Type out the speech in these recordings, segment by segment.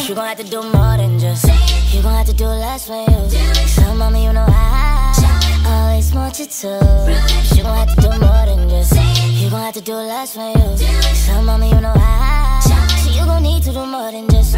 You gon' have to do more than just. You gon' have to do less for you. So mommy, you know I always want you to. You gon' have to do more than just. You gon' have to do less for you. So mommy, you know I. So you gon' need to do more than just.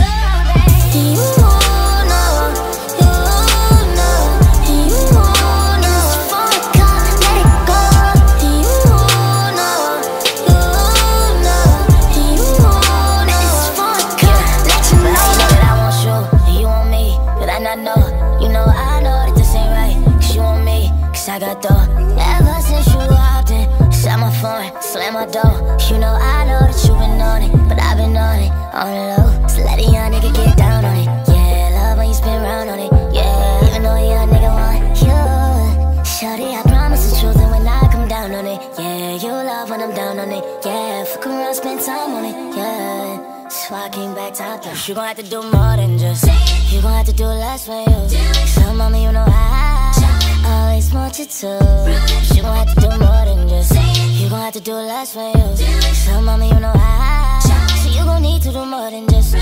You know, you know, you know. It's for the car, let it go. You know, you know, you know. It's for the car, let you know. I know that I want you, and you want me, but I not know. You know I know that this ain't right, 'cause you want me, 'cause I got dough. Ever since you hopped in, shut my phone, slam my door. You know I know that you been on it, but I've been on it, on the low. So let a young nigga get down on it. Yeah, love when you spin round on it. Yeah, even though a young nigga want you. Shorty, I promise the truth, and when I come down on it, yeah, you love when I'm down on it. Yeah, fuck around, spend time on it. Yeah, so I came back top down. You gon' have to do more than just. You gon' have to do less for you. So mommy, you know I always want you to. You gon' have to do more than just. You gon' have to do less for you. So mommy, you know I. So you gon' need to do more than just.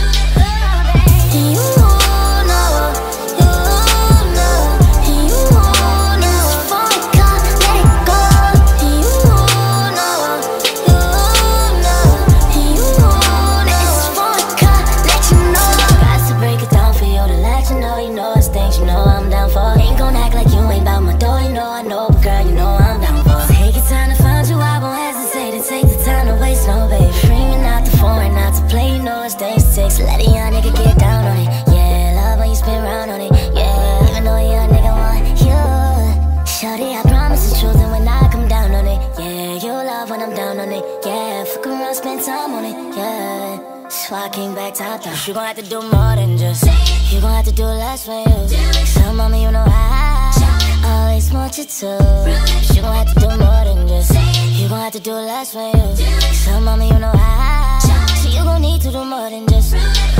You know, you know, you know. It's for the car, let it go. You know, you know, you know. It's for the car, let you know. Got to break it down for you to let you know. You know it's things you know I'm down for. Ain't gon' act like you ain't bout my door. You know I know, but girl, you know I'm down for. Take your time to find you, I won't hesitate to take the time to waste, no baby. Screaming out the phone, not to play, you know it's things to take. So let a young nigga get down on it. Yeah, love when you spin round on it. Yeah, even though a young nigga want you. Shorty, I promise the truth, and when I come down on it, yeah, you love when I'm down on it. Yeah, fuck around, spend time on it. Yeah, so I came back top down. You gon' have to do more than just. You gon' have to do less for you. So mommy, you know I always want you to. You gon' have to do more than just. You gon' have to do less for you. So mommy, you know I. So you gon' need to do more than just.